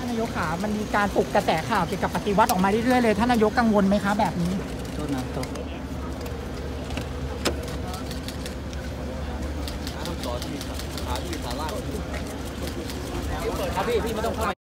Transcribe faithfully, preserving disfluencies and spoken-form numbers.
านนายกขามันมีการปลุกกระแสข่าวเกี่ยวกับปฏิวัติออกมาเรื่อยๆเลยท่านนายกกังวลไหมคะแบบนี้ต้นน้ำตกต่อที่ขาที่สาราเปิดครับพี่พี่ไม่ต้องเข้า